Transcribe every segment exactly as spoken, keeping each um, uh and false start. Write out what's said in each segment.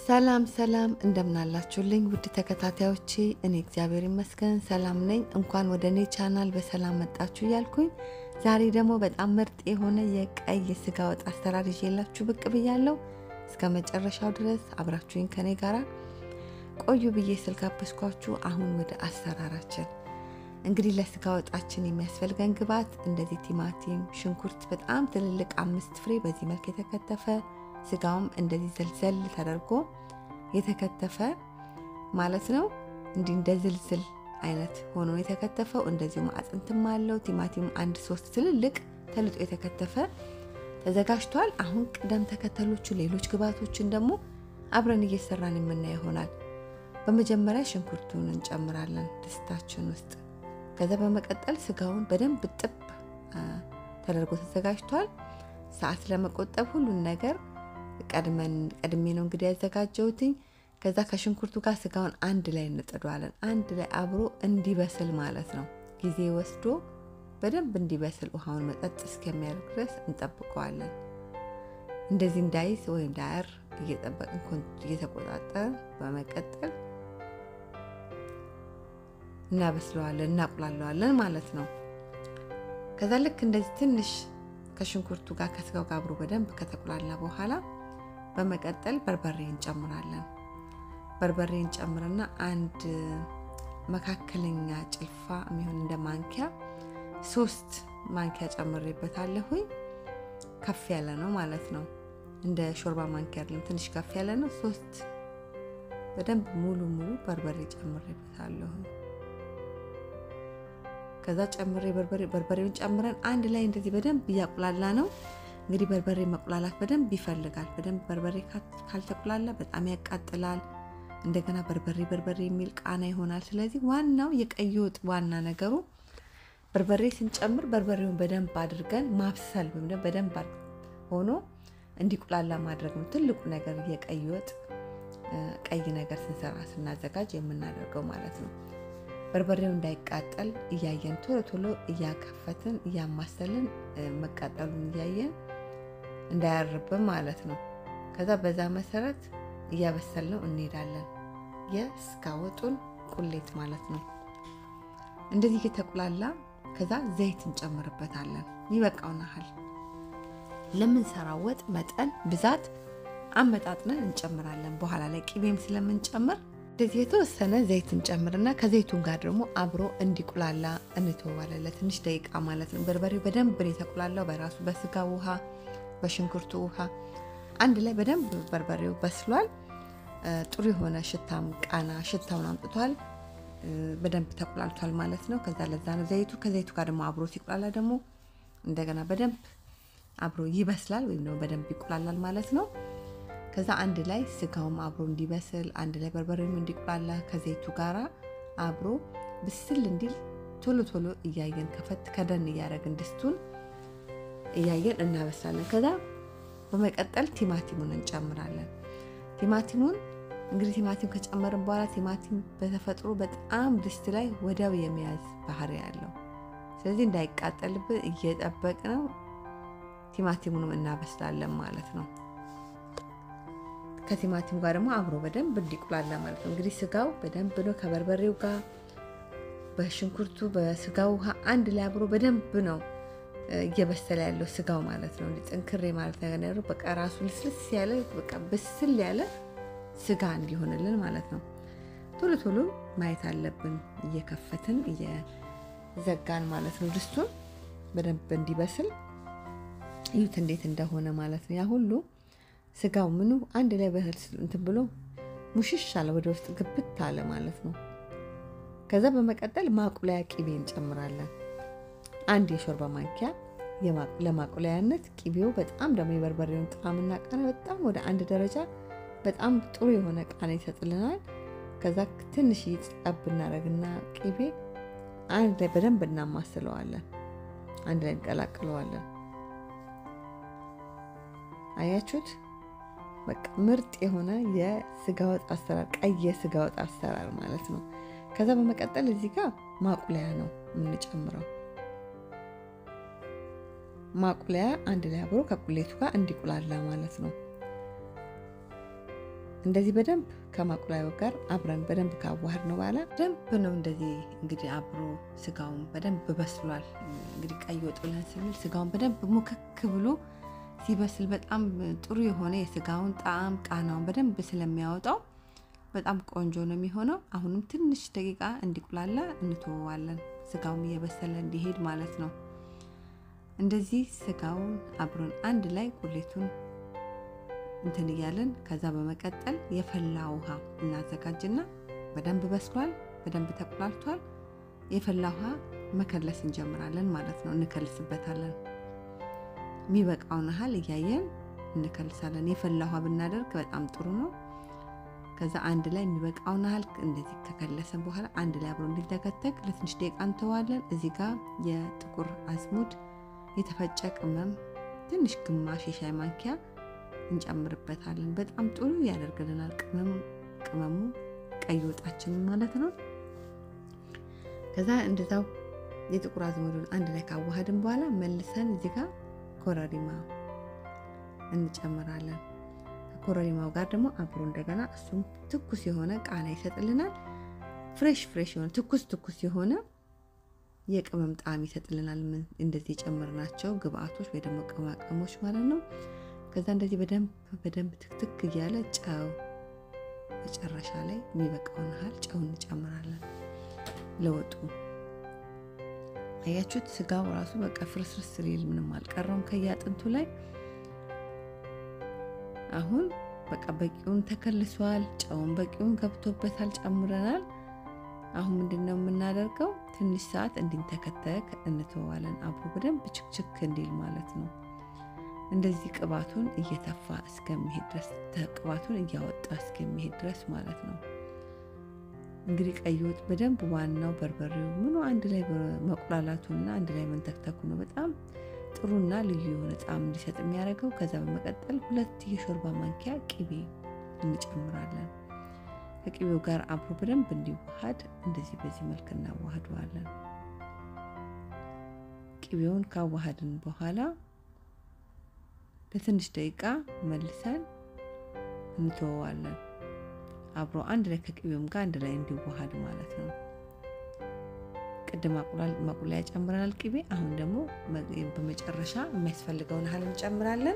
ሰላም ሰላም እንደምናላችሁልኝ ውድ ተከታታዮቼ እኔ እግዚአብሔር ይመስገን ሰላም ነኝ እንኳን ወደኔ ቻናል በሰላም መጣችሁ ያልኩኝ ዛሬ ደግሞ በጣም ምርጥ የሆነ የቀይ ስጋ ወጥ አሰራር ይዤላችሁ ብቅ ብያለሁ እስከመጨረሻው ድረስ አብራችሁኝ ከኔ ጋራ ቆዩ ብዬ ስልካበስኳችሁ አሁን ወደ አሰራራችን እንግዲህ ለስጋ ወጣችን የሚያስፈልገን ግብአት እንደዚህ ቲማቲም ሽንኩርት በጣም ትልልቅ አምስት ፍሬ በዚህ መልክ የተከተፈ ስጋውም እንደዚህ ዘልዘል ተደርጎ የተከተፈ ማለት ነው እንዴ እንደ ዝልዝል አይነት ሆኖ የተከተፈው እንደዚሁ አጥንትም አለው ቲማቲም አንድ ሶስት ትልልቅ ተልጦ የተከተፈ ተዘጋጅቷል አሁን ቀደም ተከተሎቹ ሌሎች ግብአቶችን ደግሞ አብረን እየሰራን የምናይ ይሆናል በመጀመሪያ ሽንኩርቱን እንጨምራለን ድስታችን ውስጥ ከዛ በመቀጠል ስጋውን በደንብ ጥብ ተደርጎ ተዘጋጅቷል ሰዓት ለመቆጠብ ሁሉን ነገር ቀድመን ቀድሜ ነው እንግዲህ ያዘጋጀሁትኝ ከዛ ከሽንኩርቱ ጋር ስጋውን አንድ ላይ እንጥዷለን አንድ ላይ አብሮ እንዲበስል ማለት ነው ጊዜ ወስዶ በደንብ እንዲበስል ውሃውን መጠጥ እስከሚያደርግ ድረስ እንጠብቀዋለን እንደዚህ እንዳይስ ወይ እንዳያር እየጠበቅን ኮንት እየተቆጣጠረ በመቀጠል እናበስለዋለን እናቁላለዋለን ማለት ነው ከዛ ልክ እንደዚህ ትንሽ ከሽንኩርቱ ጋር ከስጋው ጋር አብሮ በደንብ ከተቆላላ በኋላ በመቀጠል በርበሬ እንጨምራለን በርበሬ እንጨምርና አንድ መካከለኛ ጭልፋ የሚሆን እንደ ማንኪያ ሶስት ማንኪያ ጨምሬበታለሁኝ ከፍ ያለ ነው ማለት ነው እንደ ሾርባ ማንኪያ አይደለም ትንሽ ከፍ ያለ ነው ሶስት በደንብ ሙሉ ሙሉ በርበሬ ጨምሬበታለሁ ከዛ ጨምሬ በርበሬ በርበሬውን ጨምረን አንድ ላይ እንደዚህ በደንብ ያቁላላ ነው እንግዲህ በርበሬ መቁላላት በደንብ ይፈልጋል በደንብ በርበሬ ካልተቁላላ በጣም ያቃጥላል እንደገና በርበሬ በርበሬ የሚል ቃና ይሆናል ስለዚህ ዋናው የቀይ ወጥ ዋና ነገሩ በርበሬ ስንጨምር በርበሬውን በደንብ አድርገን ማብሰል ወይም በደንብ ሆኖ እንዲቁላላ ማድረግ ነው ትልቁ ነገር የቀይ ወጥ ቀይ ነገር ስንሰራ ስናዘጋጅ የምናደርገው ማለት ነው በርበሬው እንዳይቃጠል እያየን ቶሎ ቶሎ እያከፈትን እያማሰልን መቃጠሉን እያየን እንዳያርብም ማለት ነው ከዛ በዛ መሰረት እያበሰልነው እንሄዳለን የስጋ ወጡን ቁሌት ማለት ነው እንደዚህ ከተቁላላ ከዛ ዘይት እንጨምርበታለን ይበቃውናል ለምን ሰራው ወጥ መጠን ብዛት አመጣጥነን እንጨምራለን በኋላ ላይ ቅቤም ስለምንጨምር እንደዚህ የተወሰነ ዘይት እንጨምርና ከዘይቱን ጋር ደግሞ አብሮ እንዲቁላላ እንተዋለን ለትንሽ ደቂቃ ማለት ነው በርበሬው በደንብ የተቁላላው በራሱ በስጋ ውሃ በሽንኩርቱ ውሃ አንድ ላይ በደንብ በርበሬው በስሏል ጥሩ የሆነ ሽታም ቃና ሽታውን አምጥቷል በደንብ ተቁላልቷል ማለት ነው ከዛ ለዛ ነው ዘይቱ ከዘይቱ ጋር ደግሞ አብሮ ሲቁላላ ደግሞ እንደገና በደንብ አብሮ ይበስላል ወይም ደግሞ በደንብ ይቁላላል ማለት ነው ከዛ አንድ ላይ ስጋውም አብሮ እንዲበስል አንድ ላይ በርበሬውም እንዲቁላላ ከዘይቱ ጋራ አብሮ ብስል እንዲል ቶሎ ቶሎ እያየን ከፈት ከደን እያረግን ድስቱን እያየን እናበስላለን ከዛ በመቀጠል ቲማቲሙን እንጨምራለን ቲማቲሙን እንግዲህ ቲማቲም ከጨመርን በኋላ ቲማቲም በተፈጥሮ በጣም ድስት ላይ ወዲያው የሚያዝ ባህሪ ያለው ስለዚህ እንዳይቃጠልብን እየጠበቅነው ቲማቲሙንም እናበስላለን ማለት ነው ከቲማቲም ጋር ደግሞ አብሮ በደንብ እንዲቁላላ ማለት ነው እንግዲህ ስጋው በደንብ ነው ከበርበሬው ጋር በሽንኩርቱ በስጋው ውሃ አንድ ላይ አብሮ በደንብ ነው እየበሰለ ያለው ስጋው ማለት ነው እንዴ ጥንክሬ ማለት ነው በቃ ራሱ ልስልስ ያለ በቃ በስል ያለ ስጋ እንዲሆንልን ማለት ነው ቶሎ ቶሎ ማየት አለብን እየከፈትን እየዘጋን ማለት ነው ድስቱን በደንብ እንዲበስል ይሁት እንዴት እንደሆነ ማለት ነው ያ ሁሉ ስጋው ምኑ አንድ ላይ በህል እንትን ብሎ ሙሽሽ አለ ወደ ውስጥ ግብት አለ ማለት ነው ከዛ በመቀጠል ማቁላያ ቅቤ እንጨምራለን አንድ የሾርባ ማንኪያ ለማቁላያነት ቅቤው በጣም ደግሞ የበርበሬውን ጣዕምና ቃና በጣም ወደ አንድ ደረጃ በጣም ጥሩ የሆነ ቃና ይሰጥልናል ከዛ ትንሽ ይጽጣብ እናረግና ቅቤ አንድ ላይ በደንብ እናማስለዋለን አንድ ላይ እንቀላቅለዋለን አያችሁት በቃ ምርጥ የሆነ የስጋ ወጥ አሰራር ቀይ የስጋ ወጥ አሰራር ማለት ነው ከዛ በመቀጠል እዚህ ጋር ማቁላያ ነው የምንጨምረው ማቁላያ አንድ ላይ አብሮ ከቁሌቱ ጋር እንዲቁላላ ማለት ነው እንደዚህ በደንብ ከማቁላዩ ጋር አብረን በደንብ ካዋህድ ነው በኋላ ደንብ ነው እንደዚህ እንግዲህ አብሮ ስጋውን በደንብ በስሏል። እንግዲህ ቀይ ወጥ ብለን ስንል ስጋውን በደንብ ሙክክ ብሎ ሲበስል በጣም ጥሩ የሆነ የስጋውን ጣዕም ቃናውን በደንብ ስለሚያወጣው በጣም ቆንጆ ነው የሚሆነው። አሁንም ትንሽ ደቂቃ እንዲቁላላ እንተወዋለን፣ ስጋውም እየበሰለ እንዲሄድ ማለት ነው። እንደዚህ ስጋውን አብሮን አንድ ላይ ቁሌቱን እንትን ይያለን ከዛ በመቀጠል የፈላ ውሃ እናዘጋጅና በደንብ በስሏል፣ በደንብ ተቁላልቷል። የፈላ ውሃ መከለስ እንጀምራለን ማለት ነው። እንከልስበታለን፣ የሚበቃውን ያህል እያየን እንከልሳለን። የፈላ ውሃ ብናደርግ በጣም ጥሩ ነው። ከዛ አንድ ላይ የሚበቃውን ያህል እንደዚህ ከከለሰን በኋላ አንድ ላይ አብሮ እንዲተከተክ ለትንሽ ደቂቃ እንተዋለን። እዚህ ጋር የጥቁር አዝሙድ የተፈጨ ቅመም ትንሽ ግማሽ የሻይ ማንኪያ እንጨምርበታለን። በጣም ጥሩ ያደርግልናል ቅመሙ ቅመሙ ቀይ ወጣችን ማለት ነው። ከዛ እንደዛው የጥቁር አዝሙዱን አንድ ላይ ካዋሃድን በኋላ መልሰን እዚህ ጋር ኮረሪማ እንጨምራለን። ኮረሪማው ጋር ደግሞ አብሮ እንደገና እሱም ትኩስ የሆነ ቃና ይሰጥልናል። ፍሬሽ ፍሬሽ የሆነ ትኩስ ትኩስ የሆነ የቅመም ጣዕም ይሰጥልናል። ምን እንደዚህ ጨምርናቸው ግብአቶች ወይ ደግሞ ቅመሞች ማለት ነው። ከዛ እንደዚህ በደንብ በደንብ ትክትክ እያለ ጨው መጨረሻ ላይ የሚበቃውን ያህል ጨው እንጨምራለን ለወጡ። አያችሁት ስጋው ራሱ በቃ ፍርስርስ ሲል ምንም አልቀረውም ከያጥንቱ ላይ። አሁን በቃ በቂውን ተከልሷል፣ ጨውን በቂውን ገብቶበታል፣ ጨምረናል። አሁን ምንድነው የምናደርገው? ትንሽ ሰዓት እንዲንተከተክ እንተዋለን፣ አብሮ በደንብ ችክችክ እንዲል ማለት ነው። እንደዚህ ቅባቱን እየተፋ እስከሚሄድ ድረስ ቅባቱን እያወጣ እስከሚሄድ ድረስ ማለት ነው። እንግዲህ ቀይ ወጥ በደንብ ዋናው በርበሬው ምኑ አንድ ላይ መቁላላቱና አንድ ላይ መንተክተኩ ነው በጣም ጥሩና ልዩ የሆነ ጣዕም እንዲሰጥ የሚያደርገው። ከዛ በመቀጠል ሁለት የሾርባ ማንኪያ ቅቤ እንጨምራለን። ከቅቤው ጋር አብሮ በደንብ እንዲዋሃድ እንደዚህ በዚህ መልክ እናዋህደዋለን። ቅቤውን ካዋሃድን በኋላ ለትንሽ ደቂቃ መልሰን እንተወዋለን፣ አብሮ አንድ ላይ ከቅቤውም ጋር አንድ ላይ እንዲዋሃድ ማለት ነው። ቅድም አቁላል ማቁላያ ጨምረናል ቅቤ። አሁን ደግሞ በመጨረሻ የሚያስፈልገውን ያህል እንጨምራለን።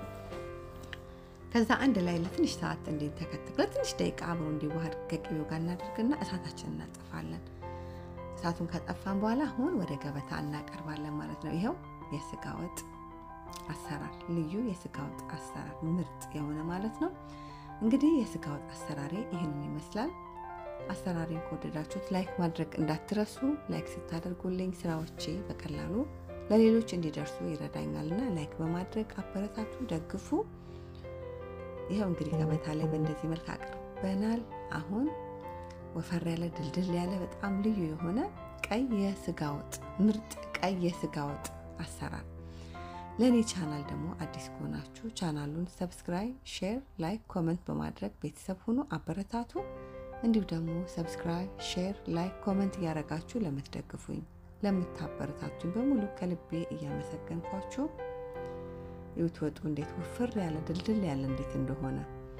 ከዛ አንድ ላይ ለትንሽ ሰዓት እንዲተከተክ ለትንሽ ደቂቃ አብሮ እንዲዋሃድ ከቅቤው ጋር እናደርግና እሳታችንን እናጠፋለን። እሳቱን ከጠፋን በኋላ አሁን ወደ ገበታ እናቀርባለን ማለት ነው። ይሄው የስጋ ወጥ አሰራር ልዩ የስጋ ወጥ አሰራር ምርጥ የሆነ ማለት ነው። እንግዲህ የስጋ ወጥ አሰራሬ ይሄንን ይመስላል። አሰራሬን ከወደዳችሁት ላይክ ማድረግ እንዳትረሱ። ላይክ ስታደርጉልኝ ስራዎቼ በቀላሉ ለሌሎች እንዲደርሱ ይረዳኛልና ላይክ በማድረግ አበረታቱ፣ ደግፉ። ይሄው እንግዲህ ገበታ ላይ በእንደዚህ መልክ አቅርበናል። አሁን ወፈር ያለ ድልድል ያለ በጣም ልዩ የሆነ ቀይ የስጋ ወጥ ምርጥ ቀይ የስጋ ወጥ አሰራር። ለኔ ቻናል ደግሞ አዲስ ከሆናችሁ ቻናሉን ሰብስክራይብ፣ ሼር፣ ላይክ፣ ኮሜንት በማድረግ ቤተሰብ ሁኑ፣ አበረታቱ። እንዲሁ ደግሞ ሰብስክራይብ፣ ሼር፣ ላይክ፣ ኮሜንት ያረጋችሁ ለምትደግፉኝ ለምታበረታቱኝ በሙሉ ከልቤ እያመሰገንኳችሁ ይወጡ እንዴት ወፍር ያለ ድልድል ያለ እንዴት እንደሆነ።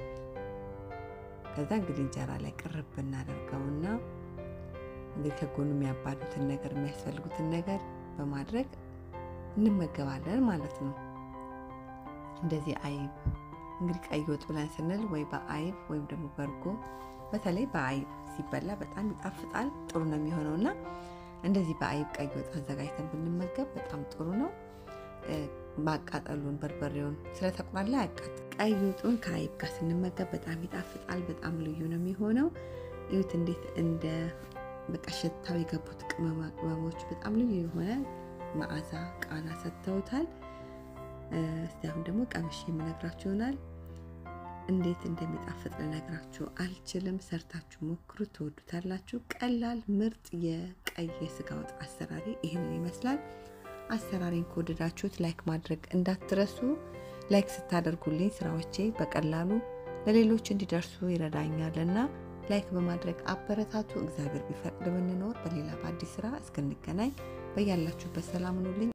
ከዛ እንግዲህ እንጀራ ላይ ቅርብ እናደርገውና እንግዲህ ከጎኑ የሚያባሉትን ነገር የሚያስፈልጉትን ነገር በማድረግ እንመገባለን ማለት ነው። እንደዚህ አይብ እንግዲህ ቀይ ወጥ ብለን ስንል ወይ በአይብ ወይም ደግሞ በርጎ በተለይ በአይብ ሲበላ በጣም ይጣፍጣል፣ ጥሩ ነው የሚሆነውና እንደዚህ በአይብ ቀይ ወጥ አዘጋጅተን ብንመገብ በጣም ጥሩ ነው። ማቃጠሉን በርበሬውን ስለተቆላላ ያቃጥ ቀይ ወጡን ከአይብ ጋር ስንመገብ በጣም ይጣፍጣል፣ በጣም ልዩ ነው የሚሆነው። እዩት እንዴት እንደ በቃ ሽታው የገቡት ቅመማ ቅመሞች በጣም ልዩ የሆነ መዓዛ ቃና ሰጥተውታል። እስቲ አሁን ደግሞ ቀምሼ የምነግራችሁ ይሆናል። እንዴት እንደሚጣፍጥ ልነግራችሁ አልችልም። ሰርታችሁ ሞክሩት፣ ትወዱታላችሁ። ቀላል ምርጥ የቀይ የስጋ ወጥ አሰራሪ ይሄንን ይመስላል። አሰራሪን ከወደዳችሁት ላይክ ማድረግ እንዳትረሱ። ላይክ ስታደርጉልኝ ስራዎቼ በቀላሉ ለሌሎች እንዲደርሱ ይረዳኛልና ላይክ በማድረግ አበረታቱ። እግዚአብሔር ቢፈቅድ ብንኖር በሌላ በአዲስ ስራ እስክንገናኝ በያላችሁበት ሰላም ሁኑልኝ።